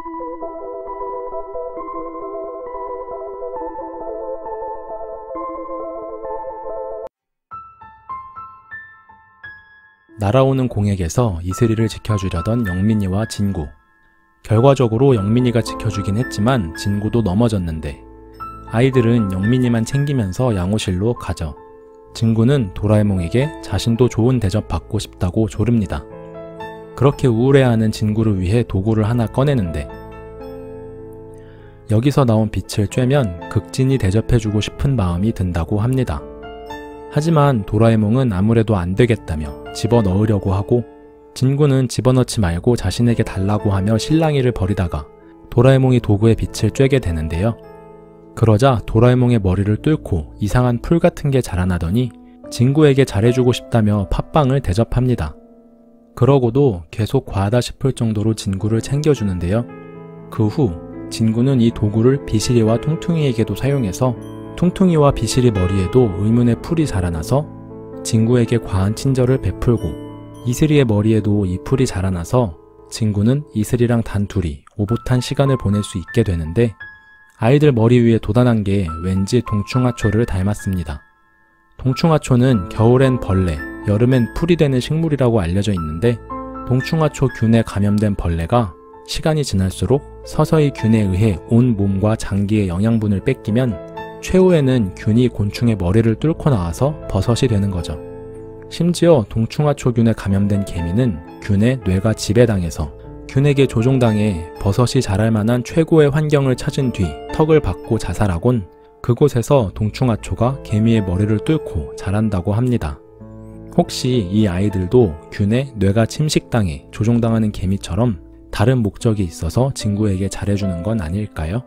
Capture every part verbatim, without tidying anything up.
날아오는 공에게서 이슬이를 지켜주려던 영민이와 진구. 결과적으로 영민이가 지켜주긴 했지만 진구도 넘어졌는데 아이들은 영민이만 챙기면서 양호실로 가죠. 진구는 도라에몽에게 자신도 좋은 대접 받고 싶다고 조릅니다. 그렇게 우울해하는 진구를 위해 도구를 하나 꺼내는데 여기서 나온 빛을 쬐면 극진히 대접해주고 싶은 마음이 든다고 합니다. 하지만 도라에몽은 아무래도 안 되겠다며 집어넣으려고 하고 진구는 집어넣지 말고 자신에게 달라고 하며 실랑이를 벌이다가 도라에몽이 도구에 빛을 쬐게 되는데요. 그러자 도라에몽의 머리를 뚫고 이상한 풀 같은 게 자라나더니 진구에게 잘해주고 싶다며 팥빵을 대접합니다. 그러고도 계속 과하다 싶을 정도로 진구를 챙겨주는데요. 그 후 진구는 이 도구를 비실이와 퉁퉁이에게도 사용해서 퉁퉁이와 비실이 머리에도 의문의 풀이 자라나서 진구에게 과한 친절을 베풀고 이슬이의 머리에도 이 풀이 자라나서 진구는 이슬이랑 단둘이 오붓한 시간을 보낼 수 있게 되는데 아이들 머리 위에 돋아난 게 왠지 동충하초를 닮았습니다. 동충하초는 겨울엔 벌레, 여름엔 풀이 되는 식물이라고 알려져 있는데 동충하초 균에 감염된 벌레가 시간이 지날수록 서서히 균에 의해 온 몸과 장기의 영양분을 뺏기면 최후에는 균이 곤충의 머리를 뚫고 나와서 버섯이 되는 거죠. 심지어 동충하초균에 감염된 개미는 균의 뇌가 지배당해서 균에게 조종당해 버섯이 자랄 만한 최고의 환경을 찾은 뒤 턱을 받고 자살하곤 그곳에서 동충하초가 개미의 머리를 뚫고 자란다고 합니다. 혹시 이 아이들도 균의 뇌가 침식당해 조종당하는 개미처럼 다른 목적이 있어서 진구에게 잘해주는 건 아닐까요?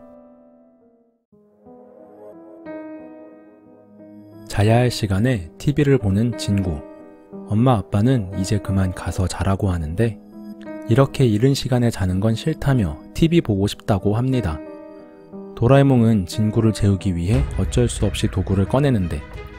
자야 할 시간에 티비를 보는 진구. 엄마 아빠는 이제 그만 가서 자라고 하는데 이렇게 이른 시간에 자는 건 싫다며 티비 보고 싶다고 합니다. 도라에몽은 진구를 재우기 위해 어쩔 수 없이 도구를 꺼내는데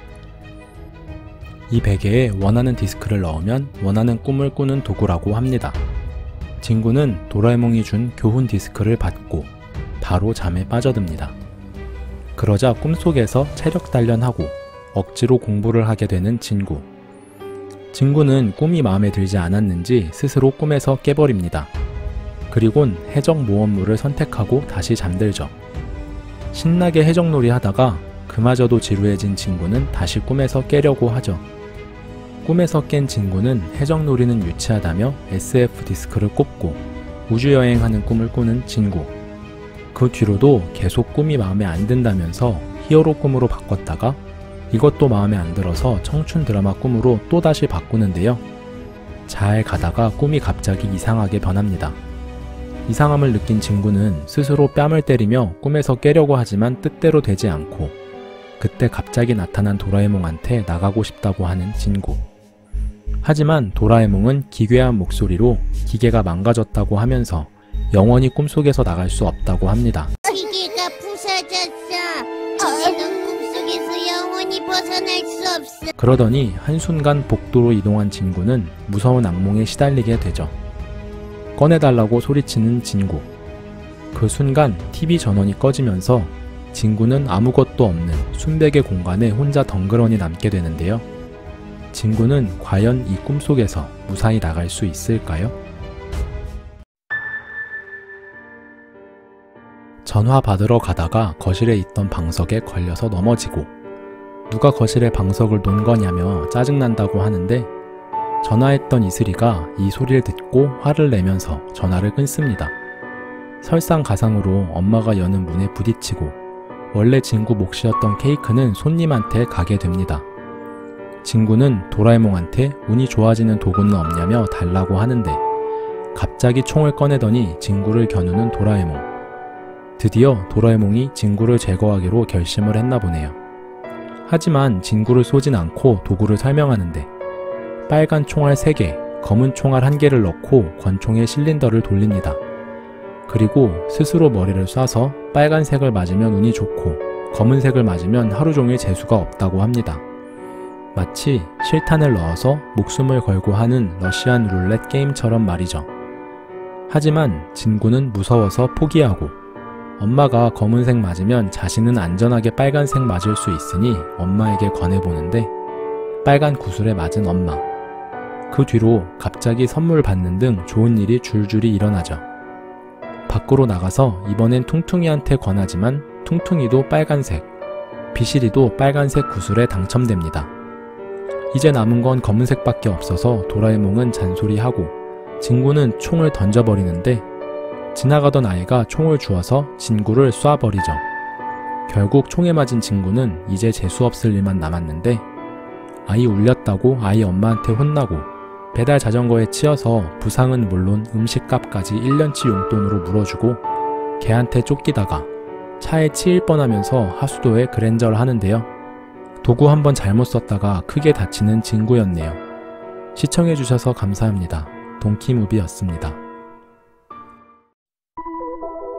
이 베개에 원하는 디스크를 넣으면 원하는 꿈을 꾸는 도구라고 합니다. 진구는 도라에몽이 준 교훈 디스크를 받고 바로 잠에 빠져듭니다. 그러자 꿈속에서 체력 단련하고 억지로 공부를 하게 되는 진구. 진구는 꿈이 마음에 들지 않았는지 스스로 꿈에서 깨버립니다. 그리곤 해적 모험물을 선택하고 다시 잠들죠. 신나게 해적놀이 하다가 그마저도 지루해진 진구는 다시 꿈에서 깨려고 하죠. 꿈에서 깬 진구는 해적놀이는 유치하다며 에스에프 디스크를 꼽고 우주여행하는 꿈을 꾸는 진구. 그 뒤로도 계속 꿈이 마음에 안 든다면서 히어로 꿈으로 바꿨다가 이것도 마음에 안 들어서 청춘 드라마 꿈으로 또다시 바꾸는데요. 잘 가다가 꿈이 갑자기 이상하게 변합니다. 이상함을 느낀 진구는 스스로 뺨을 때리며 꿈에서 깨려고 하지만 뜻대로 되지 않고 그때 갑자기 나타난 도라에몽한테 나가고 싶다고 하는 진구. 하지만 도라에몽은 기괴한 목소리로 기계가 망가졌다고 하면서 영원히 꿈속에서 나갈 수 없다고 합니다. 기계가 부서졌어. 이제는 꿈속에서 영원히 벗어날 수 없어. 그러더니 한순간 복도로 이동한 진구는 무서운 악몽에 시달리게 되죠. 꺼내달라고 소리치는 진구. 그 순간 티비 전원이 꺼지면서 진구는 아무것도 없는 순백의 공간에 혼자 덩그러니 남게 되는데요. 진구는 과연 이 꿈속에서 무사히 나갈 수 있을까요? 전화 받으러 가다가 거실에 있던 방석에 걸려서 넘어지고 누가 거실에 방석을 놓은 거냐며 짜증난다고 하는데 전화했던 이슬이가 이 소리를 듣고 화를 내면서 전화를 끊습니다. 설상가상으로 엄마가 여는 문에 부딪히고 원래 진구 몫이었던 케이크는 손님한테 가게 됩니다. 진구는 도라에몽한테 운이 좋아지는 도구는 없냐며 달라고 하는데 갑자기 총을 꺼내더니 진구를 겨누는 도라에몽. 드디어 도라에몽이 진구를 제거하기로 결심을 했나 보네요. 하지만 진구를 쏘진 않고 도구를 설명하는데 빨간 총알 세 개, 검은 총알 한 개를 넣고 권총의 실린더를 돌립니다. 그리고 스스로 머리를 쏴서 빨간색을 맞으면 운이 좋고 검은색을 맞으면 하루 종일 재수가 없다고 합니다. 마치 실탄을 넣어서 목숨을 걸고 하는 러시안 룰렛 게임처럼 말이죠. 하지만 진구는 무서워서 포기하고 엄마가 검은색 맞으면 자신은 안전하게 빨간색 맞을 수 있으니 엄마에게 권해보는데 빨간 구슬에 맞은 엄마. 그 뒤로 갑자기 선물 받는 등 좋은 일이 줄줄이 일어나죠. 밖으로 나가서 이번엔 퉁퉁이한테 권하지만 퉁퉁이도 빨간색, 비실이도 빨간색 구슬에 당첨됩니다. 이제 남은 건 검은색밖에 없어서 도라에몽은 잔소리하고 진구는 총을 던져버리는데 지나가던 아이가 총을 주워서 진구를 쏴버리죠. 결국 총에 맞은 진구는 이제 재수없을 일만 남았는데 아이 울렸다고 아이 엄마한테 혼나고 배달 자전거에 치여서 부상은 물론 음식값까지 일 년치 용돈으로 물어주고 걔한테 쫓기다가 차에 치일 뻔하면서 하수도에 그랜저를 하는데요. 도구 한번 잘못 썼다가 크게 다치는 진구였네요. 시청해주셔서 감사합니다. 동키무비였습니다.